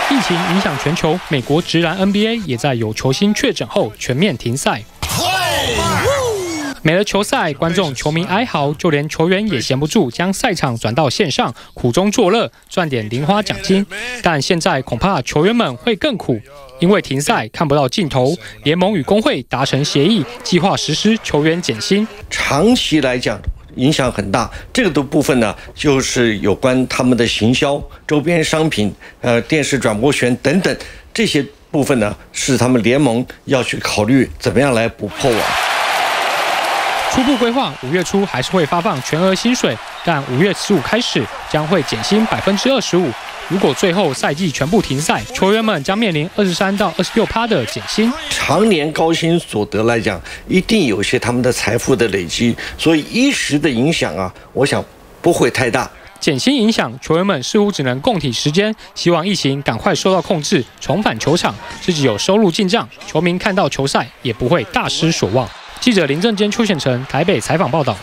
疫情影响全球，美国职篮 NBA 也在有球星确诊后全面停赛。没了球赛，观众、球迷哀嚎，就连球员也闲不住，将赛场转到线上，苦中作乐，赚点零花奖金。但现在恐怕球员们会更苦，因为停赛看不到尽头。联盟与工会达成协议，计划实施球员减薪。 长期来讲，影响很大。这个的部分呢，就是有关他们的行销、周边商品、电视转播权等等这些部分呢，是他们联盟要去考虑怎么样来补破网。 初步规划5月初还是会发放全额薪水，但5月15开始将会减薪25%。如果最后赛季全部停赛，球员们将面临23%到26%的减薪。 常年高薪所得来讲，一定有些他们的财富的累积，所以一时的影响啊，我想不会太大。 减薪影响，球员们似乎只能共体时间，希望疫情赶快受到控制，重返球场，自己有收入进账，球迷看到球赛也不会大失所望。记者林正坚、邱显成台北采访报道。